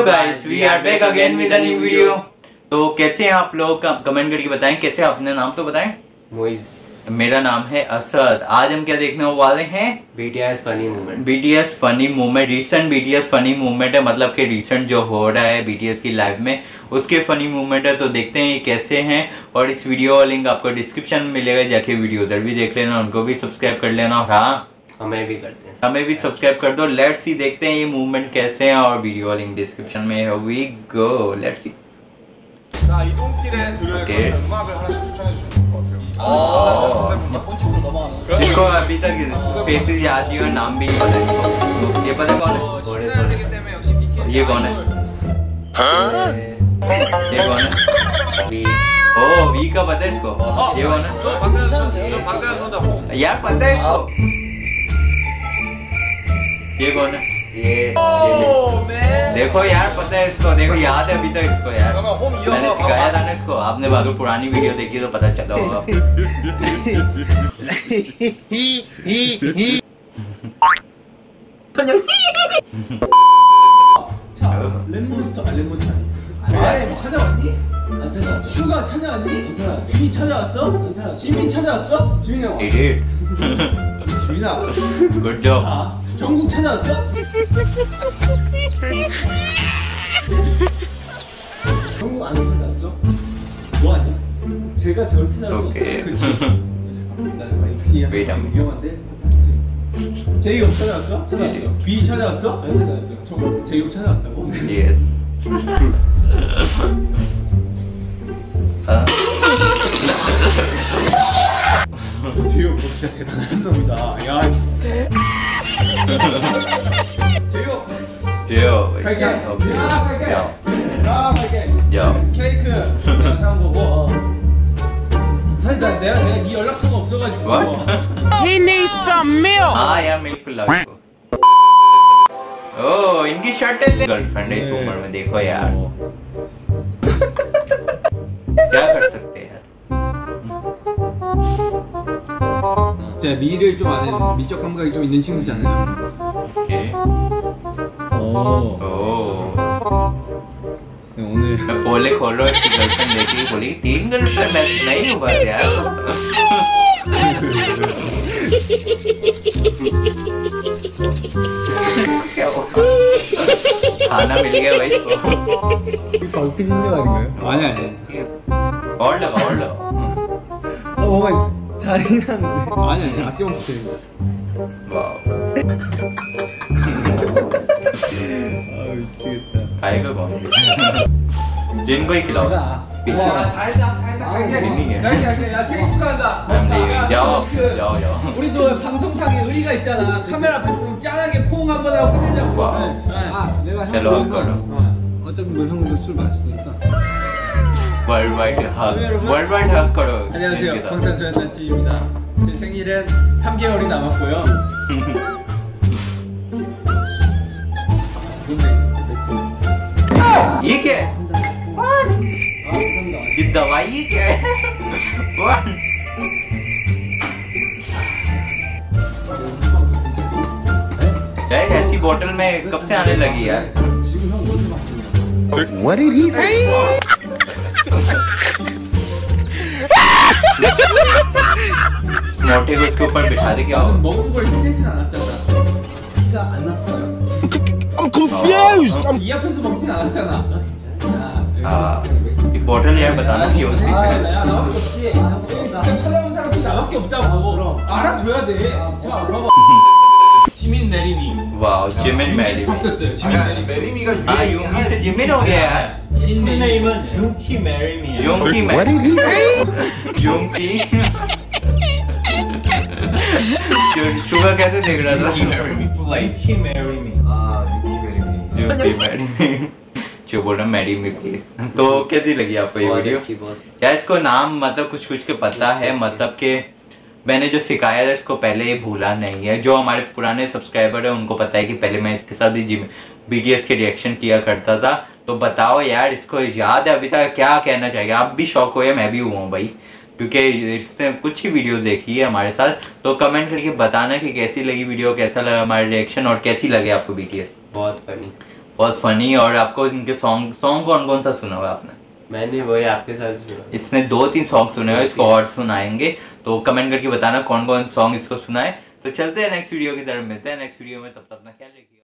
Hello guys, we are back again with a new video. तो कैसे हैं आप लोग, कमेंट करके बताएं कैसे। अपने नाम तो बताएं। मोइज। मेरा नाम है असद। आज हम क्या देखने वाले हैं? BTS funny movement. BTS funny movement, recent BTS funny movement है, मतलब कि रिसेंट जो हो रहा है BTS की लाइफ में उसके फनी मूवमेंट है। तो देखते हैं ये कैसे हैं, और इस वीडियो का लिंक आपको डिस्क्रिप्शन में मिलेगा, जाके वीडियो उधर भी देख लेना, उनको भी सब्सक्राइब कर लेना, और हाँ हमें भी करते हैं, हमें भी सब्सक्राइब कर दो। लेट्स सी, देखते हैं ये मूवमेंट कैसे हैं, और वीडियो का लिंक डिस्क्रिप्शन में है। We go, let's see. 자, 이동길에 들을 오케이. 음악을 하나 추천해 주실 것 같아요. 본칙으로 넘어가는. इसको अभी तक फेसेस याद नहीं और नाम भी नहीं पता इसको। ये पता कौन है? ये कौन है? ये कौन है? वी। ओ, वी का पता है इसको। ये कौन है? यार पता है इसको। ये कौन है? ये देखो यार पता है इसको, देखो याद है अभी तक इसको यार। मैंने सिखाया था ना इसको, आपने अगर पुरानी वीडियो देखी तो पता चला होगा। 랩몬스터 랩몬스터 아래 찾아왔니? 안 찾아. 슈가 찾아왔니? 괜찮아. 위 찾아왔어? 괜찮아. 지민 찾아왔어? 지민이 형. 지민아. Good job. 정국 찾아왔어? 정국 안 찾아왔죠? 뭐하냐? 제가 저를 찾아왔어. 오케이. 위험한데? 제이홉 찾아왔어? 찾아왔죠. 비 찾아왔어? 안 찾아왔죠. 제이홉 찾아왔다고? Yes. 제이홉 진짜 대단한 놈이다. 야. 제이홉. 제이홉. 발견. 오케이. 야, 발견. 야. 케이크 영상 보고. 사실 내가 네 연락처가 없어가지고. He needs some milk. हाँ यार मिल्क पिला इसको। ओह, इनकी शर्ट है गर्लफ्रेंड है इस उम्र में, देखो यार। क्या कर सकते हैं यार। 제가 미를 좀 아는 미적 감각이 좀 있는 친구잖아요. 오케이. 오. 오늘 बोले खोलो, इसकी गर्लफ्रेंड देखी, बोली 3 गर्लफ्रेंड नहीं हूँ बस यार। क्या हुआ? खाना मिल गया भाई इसको। 방피디님 아닌가요? 아니 아니. और लगा। 뭔가 잔인한데. 아니 아낌없이. वाह। 아 미치겠다. खाएगा कौन? जिनको ही खिलाओ। पीछे 야 생일 축하한다. जाओ। 우리도 방송상에 의리가 있잖아. 카메라 앞에서 좀 짠하게 포옹 한번 하고 끝내자고. 내가 चलो आप करो। 어차피 뭐 형도 술 마시니까. वर्ल्ड हग करो। 안녕하세요. 방탄소년단지입니다. 제 생일은 3개월이 남았고요. ये क्या है? ये दवाई क्या है? यार ऐसी बोतल में कब से आने लगी यार? What did he say? मोटे को उसके ऊपर बिठा दे क्या हो? 먹은 걸 힘내진 않았잖아. 티가 안 났어요. I'm confused. 이 앞에서 먹진 않았잖아. ये बोतल यार बताना कि उससे 야 나밖에 없지. 진짜 찾아온 사람이 나밖에 없다고. 알아둬야 돼. 자 봐봐. 지민 메리미. वाह, जिमिन मैरी। 바뀌었어요. 지민 메리미. 메리미가 हाँ, यूंगी से जिमिन हो गया यार। 진 메리미. 융키 메리미. Yoongi What did he say? Yoongi. Suga कैसे देख रहा था? 메리미 블레이키 메리미. Yoongi marry. जो बोल रहा मैरी मी प्लीज। तो कैसी लगी आपको ये वीडियो? यार इसको नाम मतलब कुछ के पता है, मतलब कि मैंने जो सिखाया था इसको पहले ये भूला नहीं है। जो हमारे पुराने सब्सक्राइबर है उनको पता है कि पहले मैं इसके साथ भी BTS के रिएक्शन किया करता था। तो बताओ यार, इसको याद है अभी तक? क्या कहना चाहिए? आप भी शौक हुए, मैं भी हुआ हूँ भाई, क्योंकि इसने कुछ ही वीडियोस देखी है हमारे साथ। तो कमेंट करके बताना कि कैसी लगी वीडियो, कैसा लगा हमारा रिएक्शन, और कैसी लगे आपको BTS। बहुत फनी, बहुत फनी। और आपको इनके सॉन्ग कौन कौन सा सुना हुआ आपने? मैंने वही आपके साथ सुना। इसने 2-3 सॉन्ग सुने हुए, इसको और सुनाएंगे, तो कमेंट करके बताना कौन कौन सॉन्ग इसको सुनाए। तो चलते हैं नेक्स्ट वीडियो की तरफ, मिलते हैं नेक्स्ट वीडियो में, तब तक